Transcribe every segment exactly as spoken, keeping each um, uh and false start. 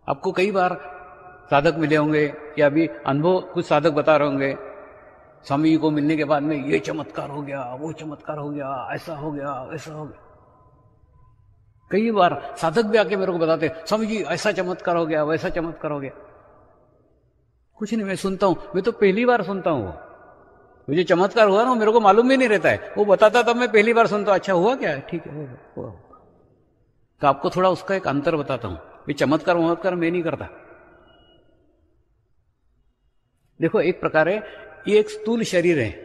आपको कई बार साधक मिले होंगे या अभी अनुभव कुछ साधक बता रहे होंगे, स्वामी जी को मिलने के बाद में ये चमत्कार हो गया, वो चमत्कार हो गया, ऐसा हो गया, ऐसा हो गया। कई बार साधक भी आके मेरे को बताते, स्वामी जी ऐसा चमत्कार हो गया, वैसा चमत्कार हो गया। कुछ नहीं, मैं सुनता हूं, मैं तो पहली बार सुनता हूं। वो जो चमत्कार हुआ ना, मेरे को मालूम भी नहीं रहता है, वो बताता तब मैं पहली बार सुनता हूं। अच्छा हुआ क्या, ठीक है, हुआ, हुआ। तो आपको थोड़ा उसका एक अंतर बताता हूं। ये चमत्कार वमत्कार मैं नहीं करता। देखो, एक प्रकार है, ये एक स्थूल शरीर है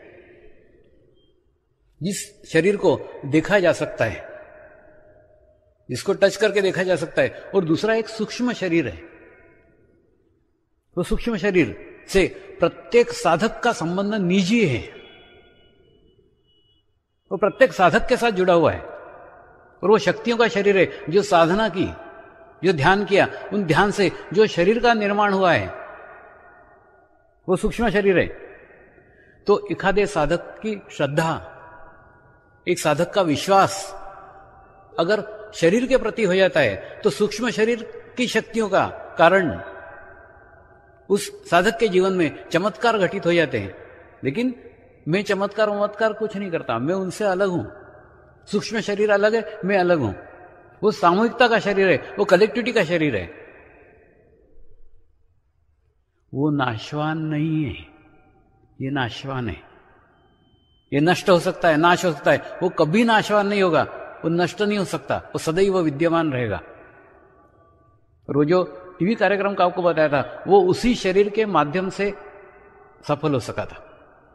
जिस शरीर को देखा जा सकता है, जिसको टच करके देखा जा सकता है, और दूसरा एक सूक्ष्म शरीर है। वो सूक्ष्म शरीर से प्रत्येक साधक का संबंध निजी है, वो प्रत्येक साधक के साथ जुड़ा हुआ है। और वो शक्तियों का शरीर है जो साधना की, जो ध्यान किया, उन ध्यान से जो शरीर का निर्माण हुआ है, वो सूक्ष्म शरीर है। तो एखादे साधक की श्रद्धा, एक साधक का विश्वास अगर शरीर के प्रति हो जाता है, तो सूक्ष्म शरीर की शक्तियों का कारण उस साधक के जीवन में चमत्कार घटित हो जाते हैं। लेकिन मैं चमत्कार वमत्कार कुछ नहीं करता, मैं उनसे अलग हूं। सूक्ष्म शरीर अलग है, मैं अलग हूं। वो सामूहिकता का शरीर है, वो कलेक्टिविटी का शरीर है। वो नाशवान नहीं है, ये नाशवान है। ये नष्ट हो सकता है, नाश हो सकता है, वो कभी नाशवान नहीं होगा, वो नष्ट नहीं हो सकता, वो सदैव विद्यमान रहेगा। और वो जो टीवी कार्यक्रम का आपको बताया था, वो उसी शरीर के माध्यम से सफल हो सका था।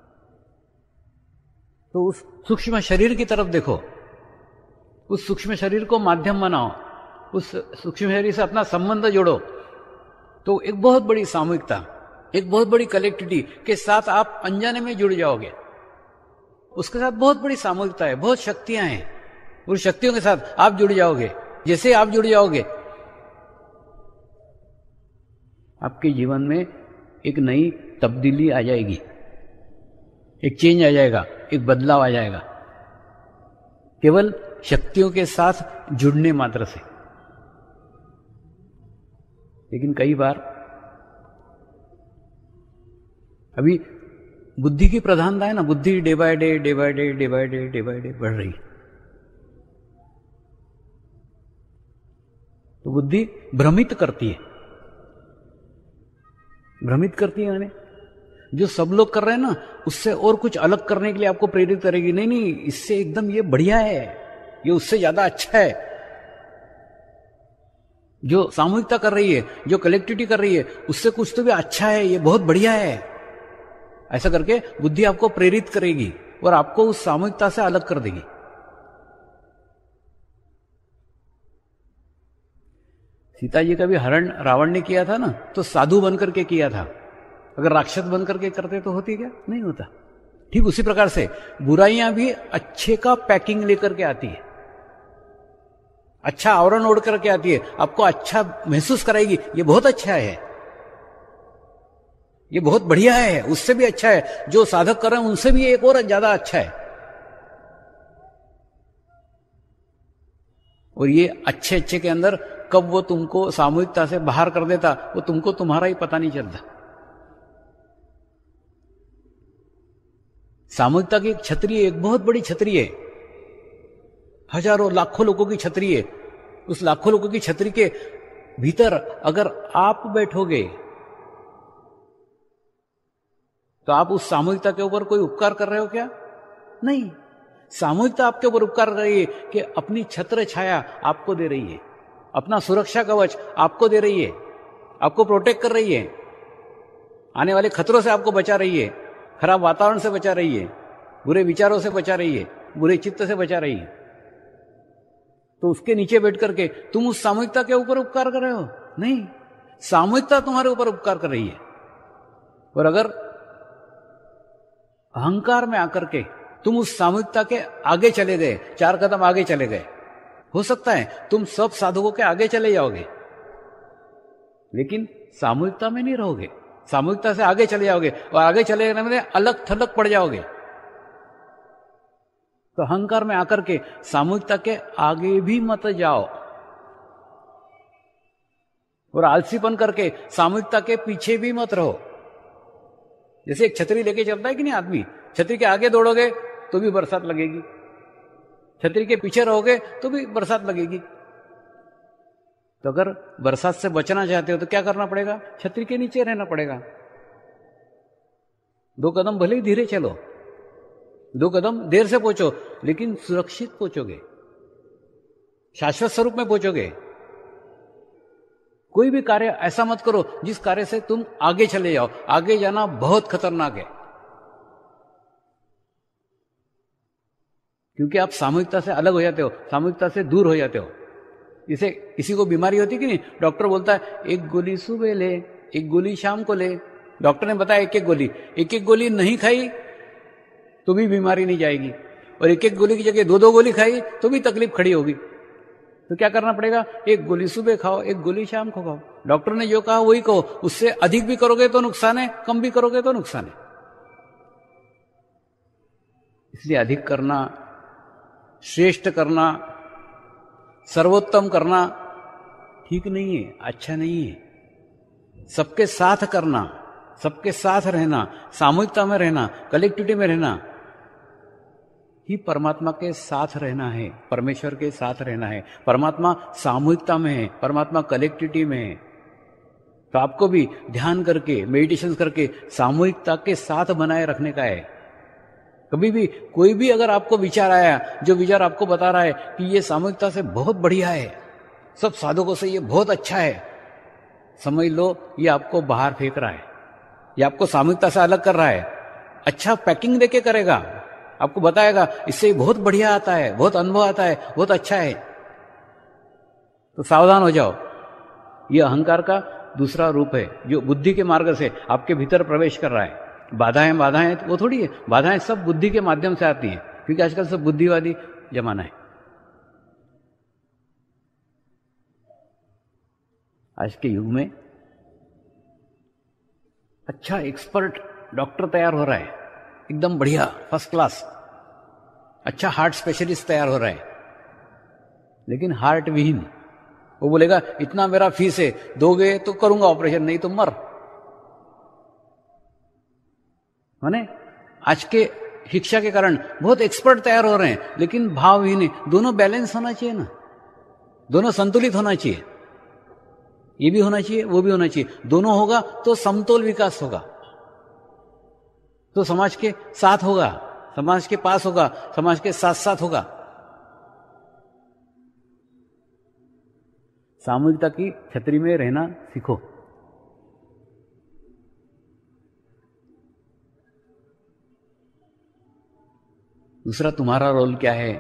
तो उस सूक्ष्म शरीर की तरफ देखो, उस सूक्ष्म शरीर को माध्यम बनाओ, उस सूक्ष्म शरीर से अपना संबंध जोड़ो, तो एक बहुत बड़ी सामूहिकता, एक बहुत बड़ी कलेक्टिविटी के साथ आप अनजाने में जुड़ जाओगे। उसके साथ बहुत बड़ी सामूहिकता है, बहुत शक्तियां हैं, उन शक्तियों के साथ आप जुड़ जाओगे। जैसे आप जुड़ जाओगे, आपके जीवन में एक नई तब्दीली आ जाएगी, एक चेंज आ जाएगा, एक बदलाव आ जाएगा, केवल शक्तियों के साथ जुड़ने मात्र से। लेकिन कई बार अभी बुद्धि की प्रधानता है ना, बुद्धि day by day day by day day by day day by day बढ़ रही। तो बुद्धि भ्रमित करती है, भ्रमित करती है यानी जो सब लोग कर रहे हैं ना, उससे और कुछ अलग करने के लिए आपको प्रेरित करेगी। नहीं नहीं, इससे एकदम ये बढ़िया है, ये उससे ज्यादा अच्छा है। जो सामूहिकता कर रही है, जो कलेक्टिविटी कर रही है, उससे कुछ तो भी अच्छा है, ये बहुत बढ़िया है। ऐसा करके बुद्धि आपको प्रेरित करेगी और आपको उस सामूहिकता से अलग कर देगी। सीता जी का भी हरण रावण ने किया था ना, तो साधु बनकर के किया था। अगर राक्षस बनकर के करते तो होती क्या? नहीं होता। ठीक उसी प्रकार से बुराइयां भी अच्छे का पैकिंग लेकर के आती है, अच्छा आवरण ओढ़ करके आती है, आपको अच्छा महसूस कराएगी, ये बहुत अच्छा है, ये बहुत बढ़िया है, उससे भी अच्छा है, जो साधक कर रहे हैं उनसे भी एक और ज्यादा अच्छा है। और ये अच्छे अच्छे के अंदर कब वो तुमको सामूहिकता से बाहर कर देता, वो तुमको तुम्हारा ही पता नहीं चलता। सामूहिकता की एक छतरी है, एक बहुत बड़ी छतरी है, हजारों लाखों लोगों की छतरी है। उस लाखों लोगों की छतरी के भीतर अगर आप बैठोगे तो आप उस सामूहिकता के ऊपर कोई उपकार कर रहे हो क्या? नहीं। सामूहिकता आपके ऊपर उपकार कर रही है कि अपनी छत्र छाया आपको दे रही है, अपना सुरक्षा कवच आपको दे रही है, आपको प्रोटेक्ट कर रही है, आने वाले खतरों से आपको बचा रही है, खराब वातावरण से बचा रही है, बुरे विचारों से बचा रही है, बुरे चित्त से बचा रही है। तो उसके नीचे बैठ करके तुम उस सामूहिकता के ऊपर उपकार कर रहे हो? नहीं, सामूहिकता तुम्हारे ऊपर उपकार कर रही है। और अगर अहंकार में आकर के तुम उस सामूहिकता के आगे चले गए, चार कदम आगे चले गए, हो सकता है तुम सब साधकों के आगे चले जाओगे, लेकिन सामूहिकता में नहीं रहोगे। सामूहिकता से आगे चले जाओगे और आगे चले जाने में अलग थलग पड़ जाओगे। तो अहंकार में आकर के सामूहिकता के आगे भी मत जाओ। और आलसीपन करके सामूहिकता के पीछे भी मत रहो। जैसे एक छतरी लेके चलता है कि नहीं आदमी, छतरी के आगे दौड़ोगे तो भी बरसात लगेगी, छतरी के पीछे रहोगे तो भी बरसात लगेगी। तो अगर बरसात से बचना चाहते हो तो क्या करना पड़ेगा? छतरी के नीचे रहना पड़ेगा। दो कदम भले ही धीरे चलो, दो कदम देर से पहुंचो, लेकिन सुरक्षित पहुंचोगे, शाश्वत स्वरूप में पहुंचोगे। कोई भी कार्य ऐसा मत करो जिस कार्य से तुम आगे चले जाओ। आगे जाना बहुत खतरनाक है, क्योंकि आप सामूहिकता से अलग हो जाते हो, सामूहिकता से दूर हो जाते हो। इसे किसी को बीमारी होती कि नहीं, डॉक्टर बोलता है एक गोली सुबह ले, एक गोली शाम को ले। डॉक्टर ने बताया एक एक गोली, एक एक गोली नहीं खाई तो भी बीमारी नहीं जाएगी, और एक एक गोली की जगह दो दो गोली खाई तो भी तकलीफ खड़ी होगी। तो क्या करना पड़ेगा? एक गोली सुबह खाओ, एक गोली शाम को खाओ। डॉक्टर ने जो कहा वही कहो। उससे अधिक भी करोगे तो नुकसान है, कम भी करोगे तो नुकसान है। इसलिए अधिक करना, श्रेष्ठ करना, सर्वोत्तम करना ठीक नहीं है, अच्छा नहीं है। सबके साथ करना, सबके साथ रहना, सामूहिकता में रहना, कलेक्टिविटी में रहना ही परमात्मा के साथ रहना है, परमेश्वर के साथ रहना है। परमात्मा सामूहिकता में है, परमात्मा कलेक्टिविटी में है। तो आपको भी ध्यान करके, मेडिटेशन करके सामूहिकता के साथ बनाए रखने का है। कभी भी कोई भी अगर आपको विचार आया, जो विचार आपको बता रहा है कि ये सामूहिकता से बहुत बढ़िया है, सब साधकों से ये बहुत अच्छा है, समझ लो ये आपको बाहर फेंक रहा है, ये आपको सामूहिकता से अलग कर रहा है। अच्छा पैकिंग देके करेगा, आपको बताएगा इससे बहुत बढ़िया आता है, बहुत अनुभव आता है, बहुत अच्छा है। तो सावधान हो जाओ। यह अहंकार का दूसरा रूप है, जो बुद्धि के मार्ग से आपके भीतर प्रवेश कर रहा है। बाधाएं बाधाएं वो थोड़ी है, बाधाएं सब बुद्धि के माध्यम से आती हैं, क्योंकि आजकल सब बुद्धिवादी जमाना है। आज के युग में अच्छा एक्सपर्ट डॉक्टर तैयार हो रहा है, एकदम बढ़िया फर्स्ट क्लास, अच्छा हार्ट स्पेशलिस्ट तैयार हो रहा है, लेकिन हार्ट विहीन। वो बोलेगा इतना मेरा फीस है, दोगे तो करूंगा ऑपरेशन, नहीं तो मर। माने आज के शिक्षा के कारण बहुत एक्सपर्ट तैयार हो रहे हैं, लेकिन भावहीन है। दोनों बैलेंस होना चाहिए ना, दोनों संतुलित होना चाहिए। ये भी होना चाहिए, वो भी होना चाहिए। दोनों होगा तो समतोल विकास होगा, तो समाज के साथ होगा, समाज के पास होगा, समाज के साथ साथ होगा। सामूहिकता की छतरी में रहना सीखो। दूसरा, तुम्हारा रोल क्या है?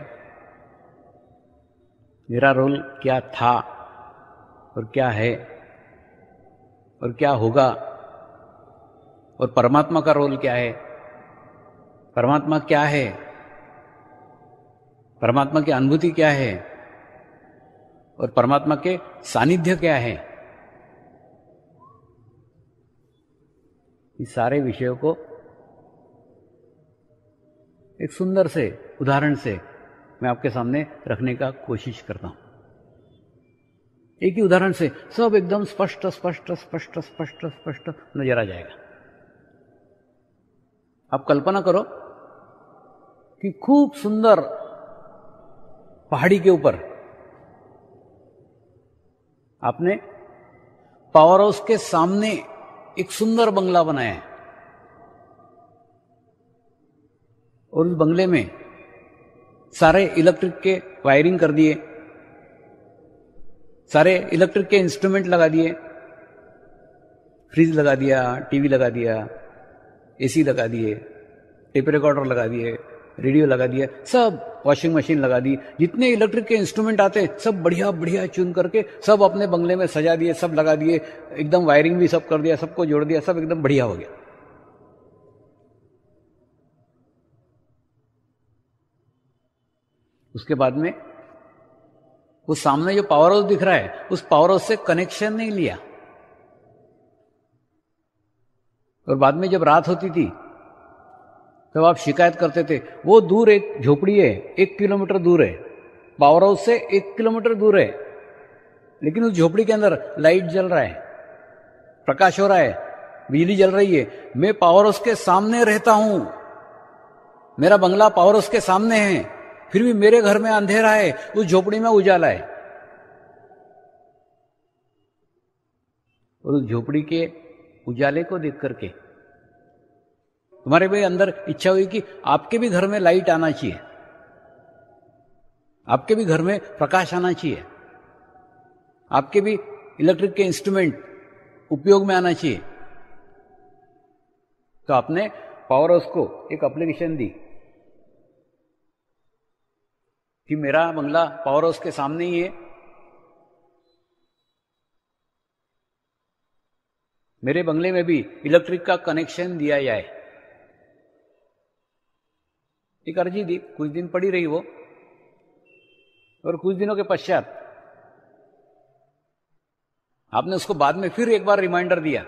मेरा रोल क्या था और क्या है और क्या होगा, और परमात्मा का रोल क्या है? परमात्मा क्या है? परमात्मा की अनुभूति क्या है? और परमात्मा के सानिध्य क्या है? इस सारे विषयों को एक सुंदर से उदाहरण से मैं आपके सामने रखने का कोशिश करता हूं। एक ही उदाहरण से सब एकदम स्पष्ट स्पष्ट स्पष्ट स्पष्ट स्पष्ट नजर आ जाएगा। आप कल्पना करो कि खूब सुंदर पहाड़ी के ऊपर आपने पावर हाउस के सामने एक सुंदर बंगला बनाया है, और उस बंगले में सारे इलेक्ट्रिक के वायरिंग कर दिए, सारे इलेक्ट्रिक के इंस्ट्रूमेंट लगा दिए, फ्रिज लगा दिया, टीवी लगा दिया, एसी लगा दिए, टेप रिकॉर्डर लगा दिए, रेडियो लगा दिया, सब वॉशिंग मशीन लगा दी। जितने इलेक्ट्रिक के इंस्ट्रूमेंट आते हैं सब बढ़िया बढ़िया चुन करके सब अपने बंगले में सजा दिए, सब लगा दिए, एकदम वायरिंग भी सब कर दिया, सबको जोड़ दिया, सब एकदम बढ़िया हो गया। उसके बाद में वो सामने जो पावर हाउस दिख रहा है, उस पावर हाउस से कनेक्शन नहीं लिया, और बाद में जब रात होती थी तब आप शिकायत करते थे, वो दूर एक झोपड़ी है, एक किलोमीटर दूर है, पावर हाउस से एक किलोमीटर दूर है, लेकिन उस झोपड़ी के अंदर लाइट जल रहा है, प्रकाश हो रहा है, बिजली जल रही है। मैं पावर हाउस के सामने रहता हूं, मेरा बंगला पावर हाउस के सामने है, फिर भी मेरे घर में अंधेरा है, उस झोपड़ी में उजाला है। और उस झोपड़ी के उजाले को देख करके तुम्हारे भी अंदर इच्छा हुई कि आपके भी घर में लाइट आना चाहिए, आपके भी घर में प्रकाश आना चाहिए, आपके भी इलेक्ट्रिक के इंस्ट्रूमेंट उपयोग में आना चाहिए। तो आपने पावर हाउस को एक एप्लीकेशन दी कि मेरा बंगला पावर हाउस के सामने ही है, मेरे बंगले में भी इलेक्ट्रिक का कनेक्शन दिया जाए। एक अर्जी दी, कुछ दिन पड़ी रही वो, और कुछ दिनों के पश्चात आपने उसको बाद में फिर एक बार रिमाइंडर दिया।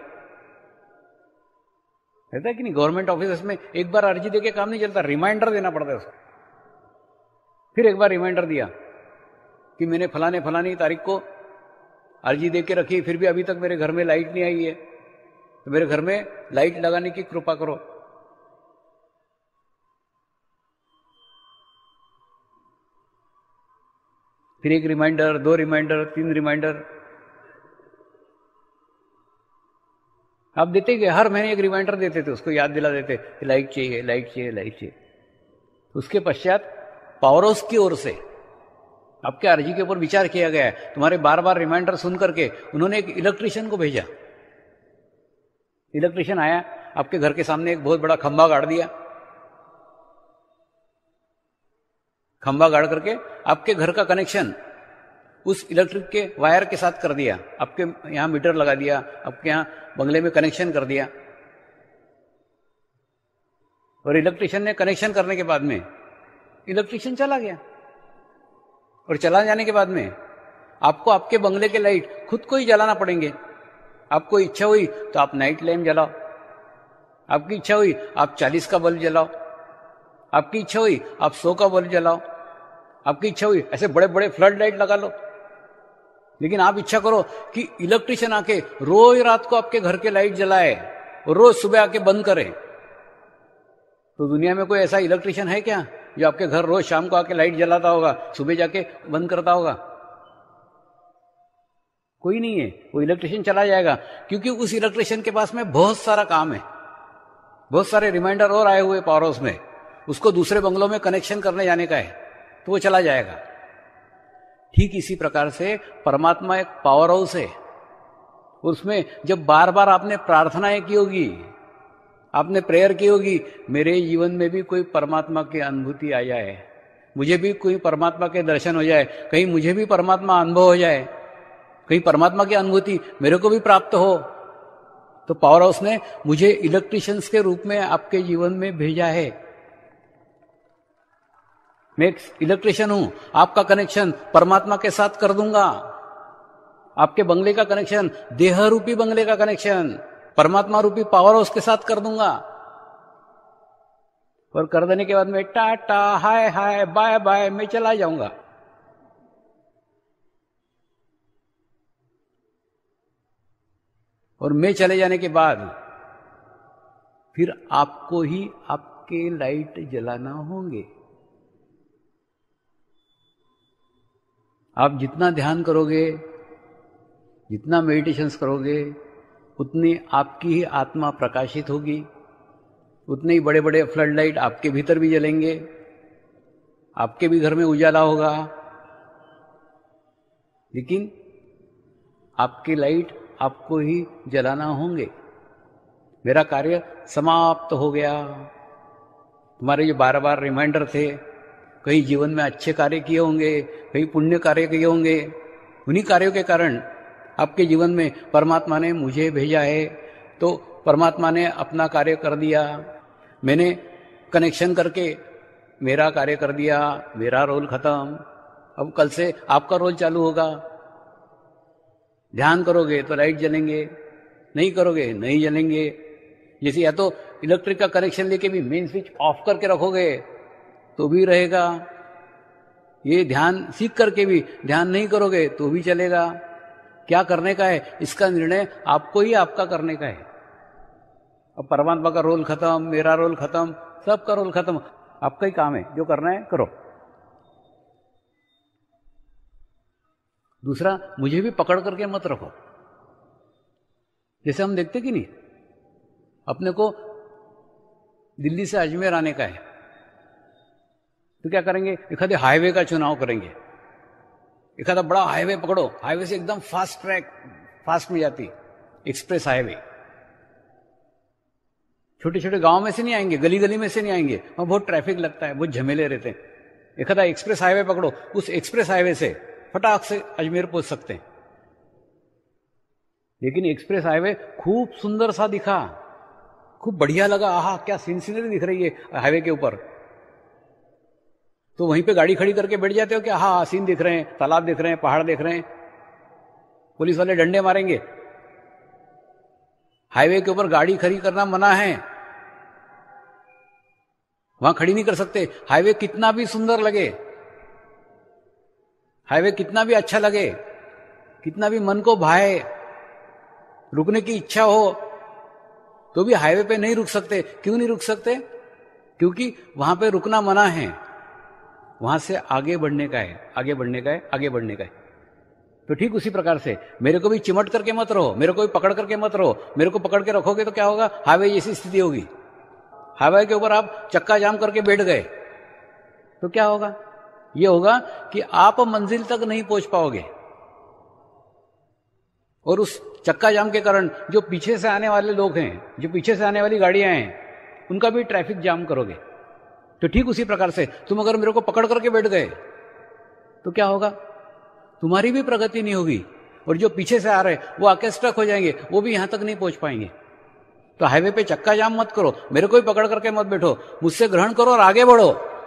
रहता है कि नहीं, गवर्नमेंट ऑफिस में एक बार अर्जी देके काम नहीं चलता, रिमाइंडर देना पड़ता है उसको। फिर एक बार रिमाइंडर दिया कि मैंने फलाने फलानी तारीख को अर्जी देके रखी, फिर भी अभी तक मेरे घर में लाइट नहीं आई है, तो मेरे घर में लाइट लगाने की कृपा करो। फिर एक रिमाइंडर, दो रिमाइंडर, तीन रिमाइंडर आप देते गए, हर महीने एक रिमाइंडर देते थे, उसको याद दिला देते कि लाइट चाहिए, लाइट चाहिए, लाइट चाहिए। उसके पश्चात पावर हाउस की ओर से आपके अर्जी के ऊपर विचार किया गया है। तुम्हारे बार बार रिमाइंडर सुन करके उन्होंने एक इलेक्ट्रिशियन को भेजा। इलेक्ट्रिशियन आया, आपके घर के सामने एक बहुत बड़ा खंभा गाड़ दिया, खंभा गाड़ करके आपके घर का कनेक्शन उस इलेक्ट्रिक के वायर के साथ कर दिया, आपके यहां मीटर लगा दिया, आपके यहां बंगले में कनेक्शन कर दिया। और इलेक्ट्रिशियन ने कनेक्शन करने के बाद में इलेक्ट्रिशियन चला गया, और चला जाने के बाद में आपको आपके बंगले के लाइट खुद को ही जलाना पड़ेंगे। आपको इच्छा हुई तो आप नाइट लैम्प जलाओ, आपकी इच्छा हुई आप चालीस का बल्ब जलाओ, आपकी इच्छा हुई आप सौ का बल्ब जलाओ, आपकी इच्छा हुई ऐसे बड़े बड़े फ्लड लाइट लगा लो। लेकिन आप इच्छा करो कि इलेक्ट्रिशियन आके रोज रात को आपके घर के लाइट जलाए और रोज सुबह आके बंद करे, तो दुनिया में कोई ऐसा इलेक्ट्रिशियन है क्या जो आपके घर रोज शाम को आके लाइट जलाता होगा, सुबह जाके बंद करता होगा? कोई नहीं है। वो इलेक्ट्रिशियन चला जाएगा, क्योंकि उस इलेक्ट्रिशियन के पास में बहुत सारा काम है, बहुत सारे रिमाइंडर और आए हुए पावर हाउस में, उसको दूसरे बंगलों में कनेक्शन करने जाने का है, तो वो चला जाएगा। ठीक इसी प्रकार से परमात्मा एक पावर हाउस है, उसमें जब बार बार आपने प्रार्थनाएं की होगी, आपने प्रेयर की होगी, मेरे जीवन में भी कोई परमात्मा की अनुभूति आ जाए, मुझे भी कोई परमात्मा के दर्शन हो जाए, कहीं मुझे भी परमात्मा अनुभव हो जाए, कहीं परमात्मा की अनुभूति मेरे को भी प्राप्त हो, तो पावर हाउस ने मुझे इलेक्ट्रिशियंस के रूप में आपके जीवन में भेजा है। मैं एक इलेक्ट्रिशियन हूं, आपका कनेक्शन परमात्मा के साथ कर दूंगा, आपके बंगले का कनेक्शन, देह रूपी बंगले का कनेक्शन परमात्मा रूपी पावर हाउस के साथ कर दूंगा। और कर देने के बाद में tata, hi hi, bye bye, मैं चला जाऊंगा। और मैं चले जाने के बाद फिर आपको ही आपके लाइट जलाना होंगे। आप जितना ध्यान करोगे, जितना मेडिटेशंस करोगे, उतनी आपकी ही आत्मा प्रकाशित होगी, उतने ही बड़े बड़े फ्लड लाइट आपके भीतर भी जलेंगे, आपके भी घर में उजाला होगा। लेकिन आपकी लाइट आपको ही जलाना होंगे। मेरा कार्य समाप्त हो गया। तुम्हारे जो बार बार रिमाइंडर थे, कहीं जीवन में अच्छे कार्य किए होंगे, कहीं पुण्य कार्य किए होंगे, उन्हीं कार्यों के कारण आपके जीवन में परमात्मा ने मुझे भेजा है, तो परमात्मा ने अपना कार्य कर दिया। मैंने कनेक्शन करके मेरा कार्य कर दिया, मेरा रोल खत्म। अब कल से आपका रोल चालू होगा। ध्यान करोगे तो लाइट जलेंगे, नहीं करोगे नहीं जलेंगे। जैसे या तो इलेक्ट्रिक का कनेक्शन लेके भी मेन स्विच ऑफ करके रखोगे तो भी रहेगा, ये ध्यान सीख करके भी ध्यान नहीं करोगे तो भी चलेगा। क्या करने का है, इसका निर्णय आपको ही आपका करने का है। अब परमात्मा का रोल खत्म, मेरा रोल खत्म, सबका रोल खत्म, आपका ही काम है, जो करना है करो। दूसरा, मुझे भी पकड़ करके मत रखो। जैसे हम देखते कि नहीं, अपने को दिल्ली से अजमेर आने का है, तो क्या करेंगे, एखादे हाईवे का चुनाव करेंगे, एखादा बड़ा हाईवे पकड़ो, हाईवे से एकदम फास्ट ट्रैक, फास्ट में जाती एक्सप्रेस हाईवे। छोटे छोटे गांव में से नहीं आएंगे, गली गली में से नहीं आएंगे, वहां बहुत ट्रैफिक लगता है, बहुत झमेले रहते हैं। एखादा एक्सप्रेस हाईवे पकड़ो, उस एक्सप्रेस हाईवे से फटाक से अजमेर पहुंच सकते हैं। लेकिन एक्सप्रेस हाईवे खूब सुंदर सा दिखा, खूब बढ़िया लगा, आहा क्या सीन सीनरी दिख रही है हाईवे के ऊपर, तो वहीं पे गाड़ी खड़ी करके बैठ जाते हो कि हाँ सीन दिख रहे हैं, तालाब दिख रहे हैं, पहाड़ दिख रहे हैं, पुलिस वाले डंडे मारेंगे। हाईवे के ऊपर गाड़ी खड़ी करना मना है, वहां खड़ी नहीं कर सकते। हाईवे कितना भी सुंदर लगे, हाईवे कितना भी अच्छा लगे, कितना भी मन को भाए, रुकने की इच्छा हो, तो भी हाईवे पे नहीं रुक सकते। क्यों नहीं रुक सकते? क्योंकि वहां पे रुकना मना है, वहां से आगे बढ़ने का है, आगे बढ़ने का है, आगे बढ़ने का है। तो ठीक उसी प्रकार से मेरे को भी चिमट करके मत रहो, मेरे को भी पकड़ करके मत रहो। मेरे को पकड़ के रखोगे तो क्या होगा, हाईवे जैसी स्थिति होगी। हाईवे के ऊपर आप चक्का जाम करके बैठ गए तो क्या होगा, यह होगा कि आप मंजिल तक नहीं पहुंच पाओगे, और उस चक्का जाम के कारण जो पीछे से आने वाले लोग हैं, जो पीछे से आने वाली गाड़ियां हैं, उनका भी ट्रैफिक जाम करोगे। तो ठीक उसी प्रकार से तुम अगर मेरे को पकड़ करके बैठ गए तो क्या होगा, तुम्हारी भी प्रगति नहीं होगी, और जो पीछे से आ रहे वो आके स्टक हो जाएंगे, वो भी यहां तक नहीं पहुंच पाएंगे। तो हाईवे पे चक्का जाम मत करो, मेरे को भी पकड़ करके मत बैठो, मुझसे ग्रहण करो और आगे बढ़ो।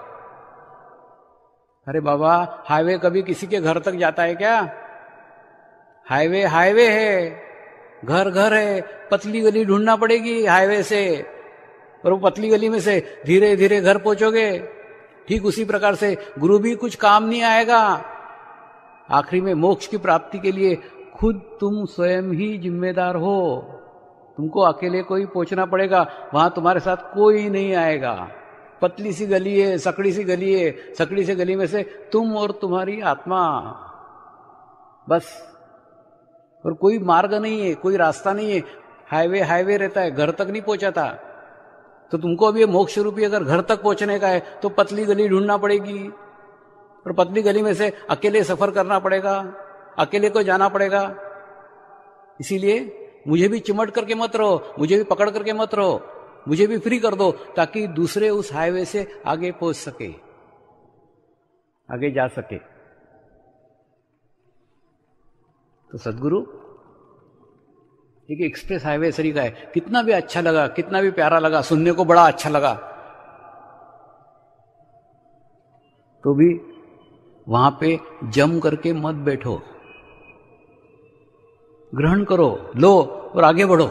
अरे बाबा, हाईवे कभी किसी के घर तक जाता है क्या? हाईवे हाईवे है, घर घर है, पतली गली ढूंढना पड़ेगी हाईवे से, और वो पतली गली में से धीरे धीरे घर पहुंचोगे। ठीक उसी प्रकार से गुरु भी कुछ काम नहीं आएगा। आखिरी में मोक्ष की प्राप्ति के लिए खुद तुम स्वयं ही जिम्मेदार हो। तुमको अकेले कोई पहुंचना पड़ेगा, वहां तुम्हारे साथ कोई नहीं आएगा। पतली सी गली है, सकड़ी सी गली है, सकड़ी सी गली में से तुम और तुम्हारी आत्मा, बस, और कोई मार्ग नहीं है, कोई रास्ता नहीं है। हाईवे हाईवे रहता है, घर तक नहीं पहुंचाता। तो तुमको अभी मोक्ष रूपी अगर घर तक पहुंचने का है तो पतली गली ढूंढना पड़ेगी, और पतली गली में से अकेले सफर करना पड़ेगा, अकेले को जाना पड़ेगा। इसीलिए मुझे भी चिमट करके मत रहो, मुझे भी पकड़ करके मत रहो, मुझे भी फ्री कर दो, ताकि दूसरे उस हाईवे से आगे पहुंच सके, आगे जा सके। तो सदगुरु एक एक्सप्रेस हाईवे सरी का है, कितना भी अच्छा लगा, कितना भी प्यारा लगा, सुनने को बड़ा अच्छा लगा, तो भी वहां पे जम करके मत बैठो, ग्रहण करो, लो और आगे बढ़ो।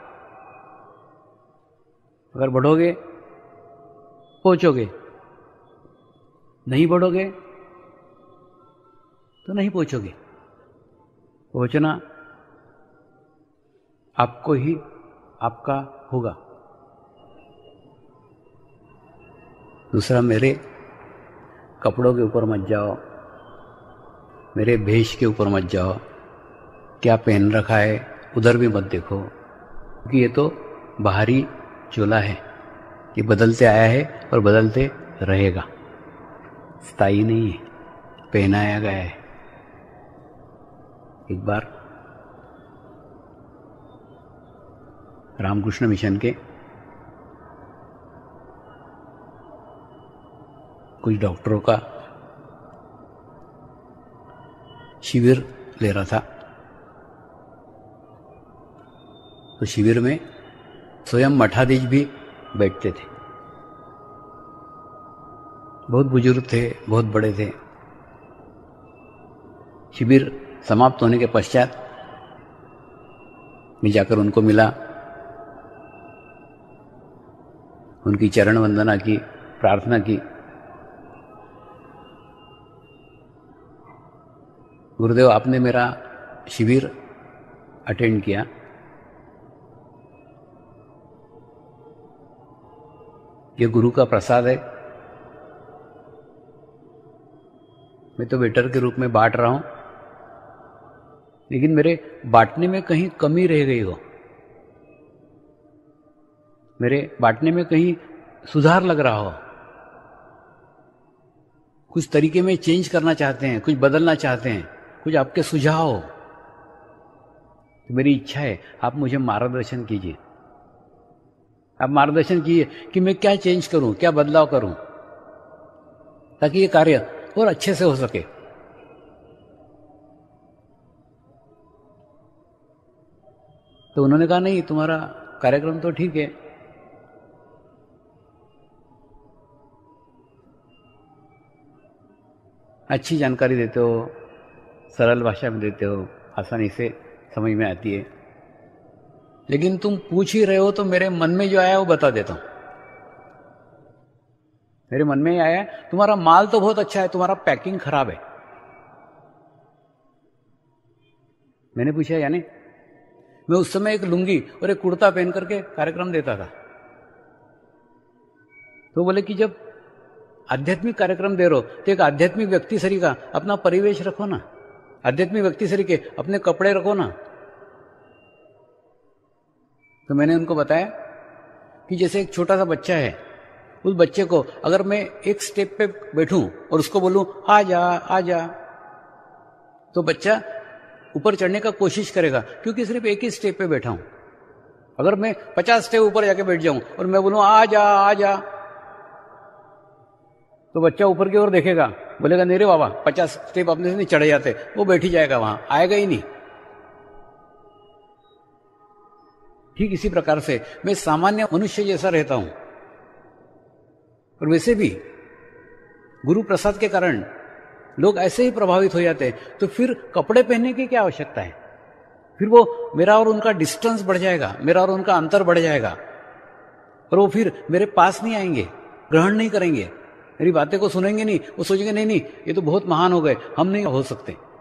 अगर बढ़ोगे पहुंचोगे, नहीं बढ़ोगे तो नहीं पहुंचोगे। पहुंचना आपको ही आपका होगा। दूसरा, मेरे कपड़ों के ऊपर मत जाओ, मेरे भेष के ऊपर मत जाओ, क्या पहन रखा है उधर भी मत देखो, क्योंकि ये तो बाहरी चोला है, ये बदलते आया है और बदलते रहेगा, स्थायी नहीं है, पहनाया गया है। एक बार रामकृष्ण मिशन के कुछ डॉक्टरों का शिविर ले रहा था, तो शिविर में स्वयं मठाधीश भी बैठते थे। बहुत बुजुर्ग थे, बहुत बड़े थे। शिविर समाप्त होने के पश्चात मैं जाकर उनको मिला, उनकी चरण वंदना की, प्रार्थना की। गुरुदेव, आपने मेरा शिविर अटेंड किया। ये गुरु का प्रसाद है, मैं तो वेटर के रूप में बांट रहा हूं, लेकिन मेरे बांटने में कहीं कमी रह गई हो, मेरे बांटने में कहीं सुधार लग रहा हो, कुछ तरीके में चेंज करना चाहते हैं, कुछ बदलना चाहते हैं, कुछ आपके सुझाव हो, तो मेरी इच्छा है आप मुझे मार्गदर्शन कीजिए। आप मार्गदर्शन कीजिए कि मैं क्या चेंज करूं, क्या बदलाव करूं, ताकि ये कार्य और अच्छे से हो सके। तो उन्होंने कहा नहीं, तुम्हारा कार्यक्रम तो ठीक है, अच्छी जानकारी देते हो, सरल भाषा में देते हो, आसानी से समझ में आती है, लेकिन तुम पूछ ही रहे हो तो मेरे मन में जो आया वो बता देता हूं। मेरे मन में ही आया, तुम्हारा माल तो बहुत अच्छा है, तुम्हारा पैकिंग खराब है। मैंने पूछा यानी? मैं उस समय एक लुंगी और एक कुर्ता पहन करके कार्यक्रम देता था। तो बोले कि जब आध्यात्मिक कार्यक्रम दे रहे हो तो एक आध्यात्मिक व्यक्ति सरी का अपना परिवेश रखो ना, आध्यात्मिक व्यक्ति सरी के अपने कपड़े रखो ना। तो मैंने उनको बताया कि जैसे एक छोटा सा बच्चा है, उस बच्चे को अगर मैं एक स्टेप पे बैठूं और उसको बोलूं आ जा आ जा, तो बच्चा ऊपर चढ़ने का कोशिश करेगा, क्योंकि सिर्फ एक ही स्टेप पे बैठा हूं। अगर मैं पचास स्टेप ऊपर जाके बैठ जाऊं और मैं बोलूं आ जा आ जा, तो बच्चा ऊपर की ओर देखेगा, बोलेगा नहीं रे बाबा, पचास स्टेप अपने से नहीं चढ़े जाते, वो बैठ ही जाएगा, वहां आएगा ही नहीं। ठीक इसी प्रकार से मैं सामान्य मनुष्य जैसा रहता हूं, और वैसे भी गुरु प्रसाद के कारण लोग ऐसे ही प्रभावित हो जाते हैं। तो फिर कपड़े पहनने की क्या आवश्यकता है? फिर वो मेरा और उनका डिस्टेंस बढ़ जाएगा, मेरा और उनका अंतर बढ़ जाएगा, और वो फिर मेरे पास नहीं आएंगे, ग्रहण नहीं करेंगे, मेरी बातें को सुनेंगे नहीं, वो सोचेंगे नहीं नहीं ये तो बहुत महान हो गए, हम नहीं हो सकते।